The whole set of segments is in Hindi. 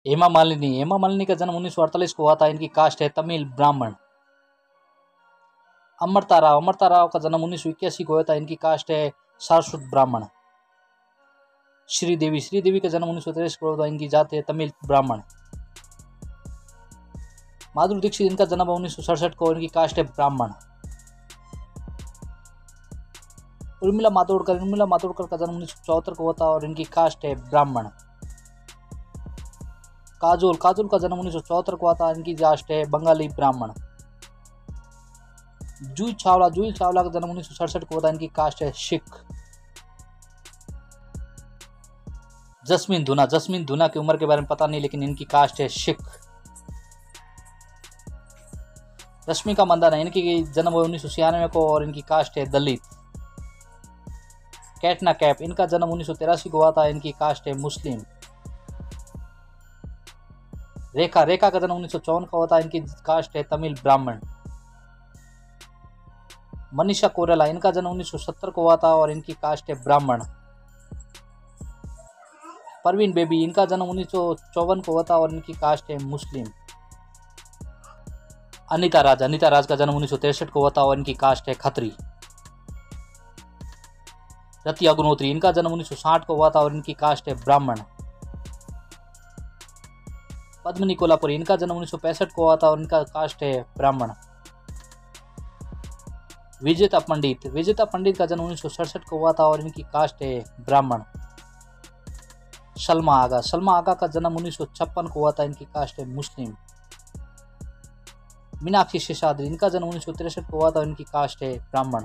हेमा मालिनी का जन्म 1948 को हुआ था, इनकी कास्ट है तमिल ब्राह्मण। अमृता राव का जन्म 1981 को हुआ था, इनकी कास्ट है सारस्वत ब्राह्मण। श्रीदेवी का जन्म 1963 को हुआ था, इनकी जाति है तमिल ब्राह्मण। माधुरी दीक्षित, इनका जन्म 1967 को, इनकी कास्ट है ब्राह्मण। उर्मिला मातोडकर का जन्म 1974 को हुआ था और इनकी कास्ट है ब्राह्मण। काजोल का जन्म 1974 को हुआ था, इनकी कास्ट है बंगाली ब्राह्मण। जूही चावला का जन्म 1967 को हुआ था, इनकी कास्ट है सिख। जस्मीन धुना की उम्र के बारे में पता नहीं, लेकिन इनकी कास्ट है सिख। रश्मिका मंदाना, इनकी जन्म 1996 को और इनकी कास्ट है दलित। कैटना कैफ, इनका जन्म 1983 को हुआ था, इनकी कास्ट है मुस्लिम। रेखा का जन्म 1954 का हुआ था, इनकी कास्ट है तमिल ब्राह्मण। मनीषा कोइराला, इनका जन्म 1970 को हुआ था और इनकी कास्ट है ब्राह्मण। परवीन बेबी, इनका जन्म 1954 को हुआ था और इनकी कास्ट है मुस्लिम। अनीता राज का जन्म 1963 को हुआ था और इनकी कास्ट है खत्री। रति अग्नोत्री, इनका जन्म 1960 को हुआ था और इनकी कास्ट है ब्राह्मण। पद्मिनी कोल्हापुरी, इनका जन्म 1965 को हुआ था और इनका कास्ट है ब्राह्मण। विजेता पंडित का जन्म 1967 को हुआ था और इनकी कास्ट है ब्राह्मण। सलमा आगा का जन्म 1956 को हुआ था, इनकी कास्ट है मुस्लिम। मीनाक्षी शेषाद्री, इनका जन्म 1963 को हुआ था, इनकी कास्ट है ब्राह्मण।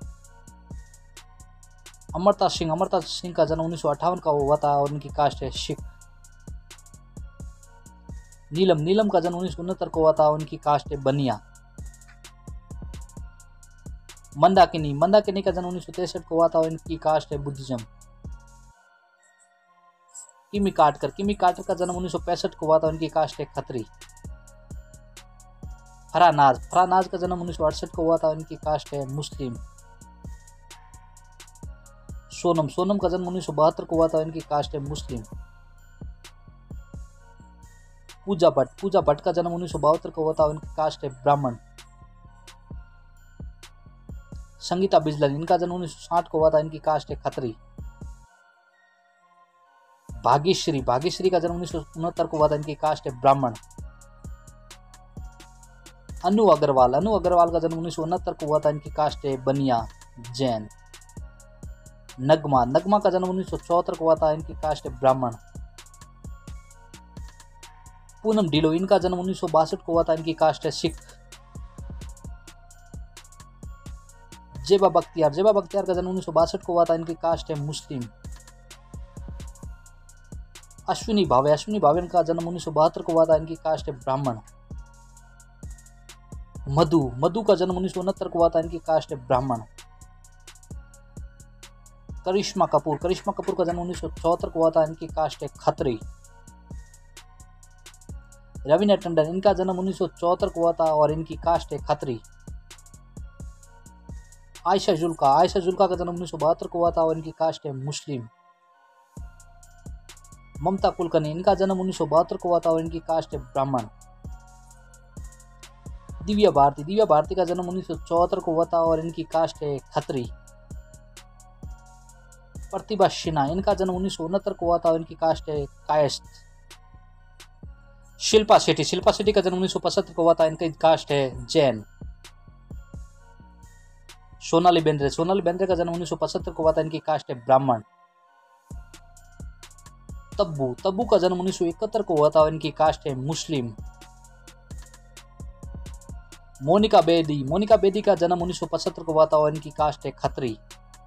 अमृता सिंह का जन्म 1958 का हुआ था और इनकी कास्ट है सिख। नीलम का जन्म 1969 को हुआ था, उनकी कास्ट है बनिया। मंदाकिनी का जन्म 1963 को हुआ था और इनकी कास्ट है बुद्धिज्म। किमी कार्टर का जन्म 1965 को हुआ था, उनकी कास्ट है खत्री। फरानाज का जन्म 1968 को हुआ था, उनकी कास्ट है मुस्लिम। सोनम का जन्म 1972 को हुआ था, इनकी कास्ट है मुस्लिम। पूजा भट्ट का जन्म 1972 को हुआ था, उनकी कास्ट है ब्राह्मण। संगीता बिजलानी, इनका जन्म 1960 को हुआ था, इनकी कास्ट है खत्री। भाग्यश्री का जन्म 1969 को हुआ था, इनकी कास्ट है ब्राह्मण। अनु अग्रवाल का जन्म 1969 को हुआ था, इनकी कास्ट है बनिया जैन। नगमा का जन्म 1974 को हुआ था, इनकी कास्ट है ब्राह्मण। पूनम ढिल्लो, इनका जन्म 1962 को हुआ था, इनकी कास्ट है सिख। जेबा बख्तियार का जन्म 1962 को हुआ था, इनकी कास्ट है मुस्लिम। अश्विनी भावे का जन्म 1972 को हुआ था, इनकी कास्ट है ब्राह्मण। मधु का जन्म 1969 को हुआ था, इनकी कास्ट है ब्राह्मण। करिश्मा कपूर का जन्म 1974 को हुआ था, इनकी कास्ट है खत्री। रवीना टंडन, इनका जन्म 1974 को हुआ था और इनकी कास्ट है खत्री। आयशा जुल्का का जन्म 1972 को हुआ था और इनकी कास्ट है मुस्लिम। ममता कुलकर्णी, इनका जन्म 1972 को हुआ था और इनकी कास्ट है ब्राह्मण। दिव्या भारती का जन्म 1974 को हुआ था और इनकी कास्ट है खत्री। प्रतिभा सिन्हा, इनका जन्म 1969 को हुआ था और इनकी कास्ट है कायस्थ। शिल्पा शेट्टी का जन्म 1975 को हुआ था, इनकी कास्ट है जैन। सोनाली बेंद्रे का जन्म 1975 को हुआ था, इनकी कास्ट है ब्राह्मण। तब्बू का जन्म 1971 को हुआ था और इनकी कास्ट है मुस्लिम। मोनिका बेदी का जन्म 1975 को हुआ था और इनकी कास्ट है खत्री।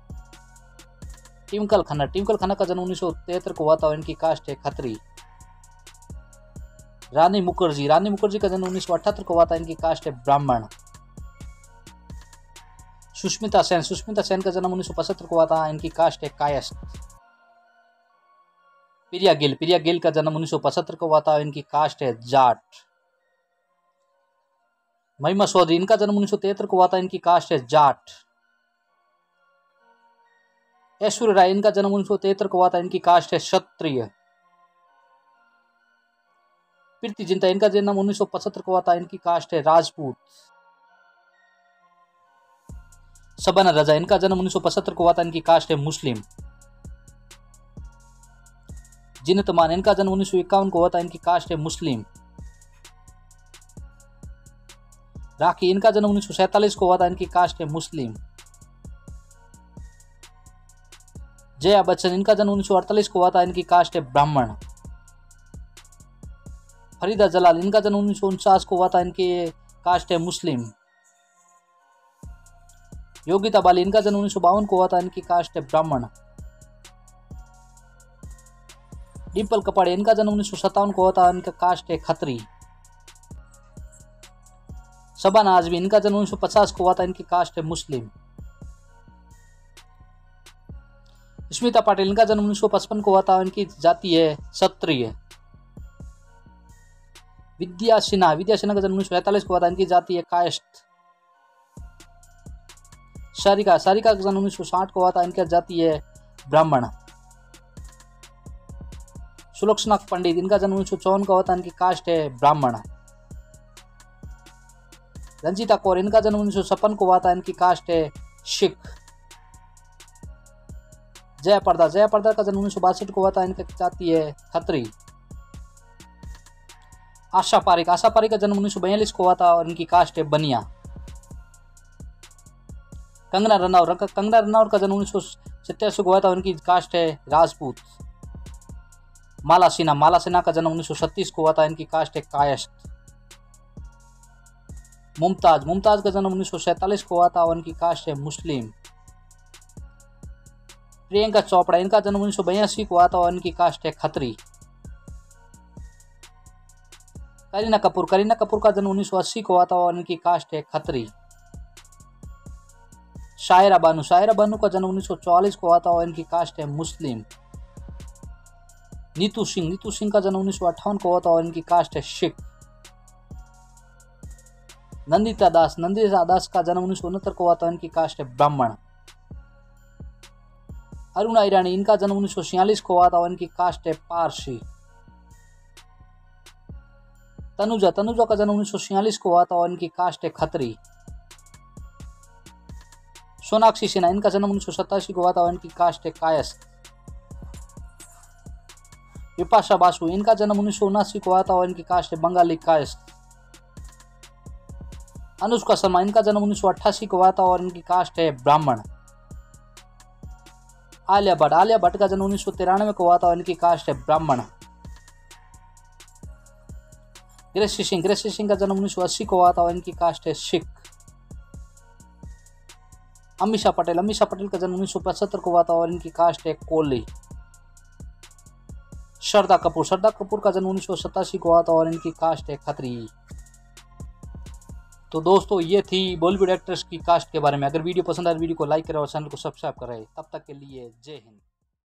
टिंकल खन्ना का जन्म 1973 को हुआ था और इनकी कास्ट है खत्री। रानी मुखर्जी का जन्म 1978 को हुआ था, इनकी कास्ट है ब्राह्मण। सुष्मिता सेन का जन्म 1975 को हुआ था, इनकी कास्ट है कायस्थ। प्रिया गिल का जन्म 1975 को हुआ था, इनकी कास्ट है जाट। महिमा चौधरी, इनका जन्म 1973 को हुआ था, इनकी कास्ट है जाट। ऐश्वर्या राय, इनका जन्म 1973 को हुआ था, इनकी कास्ट है क्षत्रिय। प्रीति जिंटा, इनका जन्म 1975 को हुआ था, इनकी कास्ट है राजपूत। शबाना रजा, इनका जन्म 1975 को हुआ था, इनकी कास्ट है मुस्लिम। जिन्नत मान, इनका जन्म 1951 को हुआ था, इनकी कास्ट है मुस्लिम। राखी, इनका जन्म 1947 को हुआ था, इनकी कास्ट है मुस्लिम। जया बच्चन, इनका जन्म 1948 को हुआ था, इनकी कास्ट है ब्राह्मण। फरीदा जलाल, इनका जन्म 1949 को हुआ था, इनकी कास्ट है मुस्लिम। योगिता बाली, इनका जन्म 1952 को हुआ था, इनकी कास्ट है ब्राह्मण। डिम्पल कपाड़े, इनका जन्म 1957 को हुआ था, इनका कास्ट है खत्री। शबाना आजमी, इनका जन्म 1950 को हुआ था, इनकी कास्ट है मुस्लिम। स्मिता पाटिल, इनका जन्म 1955 को हुआ था, इनकी जाति है क्षत्रिय। विद्या सिन्हा का जन्म 1943 को हुआ था, इनकी जाति है कायस्थ। सारिका का जन्म 1960 को हुआ था, इनकी जाति है ब्राह्मण। सुलक्षणा पंडित, इनका जन्म 1954 का हुआ था, इनकी कास्ट है ब्राह्मण। रंजीता कौर, इनका जन्म 1956 को हुआ था, इनकी कास्ट है सिख। जया प्रदा का जन्म 1962 को हुआ था, इनकी जाति है खत्री। आशा पारिक का जन्म 1942 को हुआ था, और इनकी कास्ट है बनिया। कंगना रनौर का जन्म 1987 को हुआ था, उनकी कास्ट है राजपूत। माला सिन्हा का जन्म 1936 को हुआ था, इनकी कास्ट है कायस्थ। मुमताज का जन्म 1947 को हुआ था, और इनकी कास्ट है मुस्लिम। प्रियंका चोपड़ा, इनका जन्म 1982 को हुआ था, और इनकी कास्ट है खत्री। करीना कपूर का जन्म 1980 को हुआ था, और इनकी कास्ट है खत्री। शायरा बानू का जन्म 1944 को हुआ था, और इनकी कास्ट है मुस्लिम। नीतू सिंह का जन्म 1958 को हुआ था, और इनकी कास्ट है सिख। नंदिता दास का जन्म 1969 को हुआ था, इनकी कास्ट है ब्राह्मण। अरुणा ईरानी, इनका जन्म 1946 को हुआ था, और इनकी कास्ट है पारसी। तनुजा का जन्म 1946 को हुआ था, और इनकी कास्ट है खत्री। सोनाक्षी सिन्हा, इनका जन्म 1987 को हुआ था, और इनकी कास्ट है कायस्थ। विपाशा बासु, इनका जन्म 1979 को हुआ था, और इनकी कास्ट है बंगाली कायस्थ। अनुष्का शर्मा, इनका जन्म 1988 को हुआ था, और इनकी कास्ट है ब्राह्मण। आलिया भट्ट का जन्म 1993 को हुआ था, और इनकी कास्ट है ब्राह्मण। ग्रेसी सिंह का जन्म 1980 को हुआ था, और इनकी कास्ट है सिख। अमीषा पटेल का जन्म 1975 को हुआ था, और इनकी कास्ट है कोली। श्रद्धा कपूर का जन्म 1987 को हुआ था, और इनकी कास्ट है खत्री। तो दोस्तों, ये थी बॉलीवुड एक्ट्रेस की कास्ट के बारे में। अगर वीडियो पसंद आए तो वीडियो को लाइक करें और चैनल को सब्सक्राइब करें। तब तक के लिए जय हिंद।